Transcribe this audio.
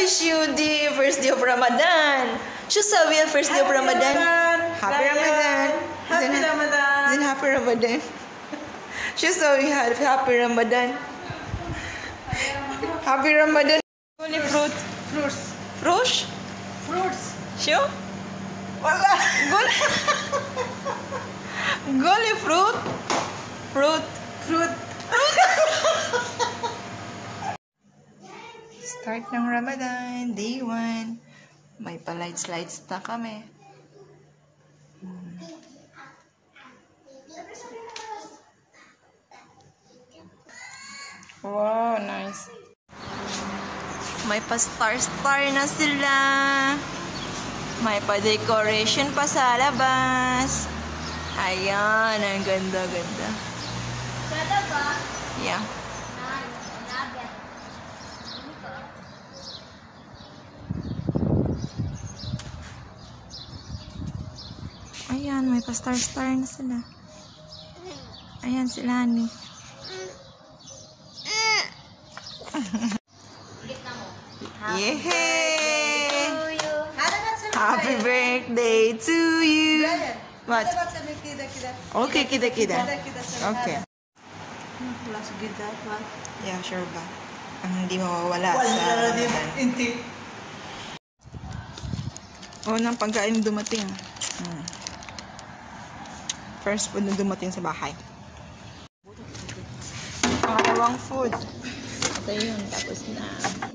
wish you the first day of Ramadan. Should sabi ang first day of Ramadan. Happy Ramadan. Happy Ramadan. Then happy Ramadan. Should sabi happy Ramadan. Happy Ramadan. Only fruit. Fruits. Fruits? Fruits. Sure? Wala. Gully fruit. Fruit. Fruit. Start ng Ramadan, day 1. May pa-lights na kami. Wow, nice. May pa-star na sila. May pa-decoration pa sa labas. Ayan, ang ganda-ganda. Ganda ba? Yeah. Ayan, may pa-star na sila. Ayan sila, honey. Yay! Happy birthday to you! What? Okay, kida. Okay. Yeah, sure ba? Ang hindi mawawala sa... Hindi. Nang pagkain dumating. First food na dumating sa bahay. Pangalawang food. Ito yun, tapos na.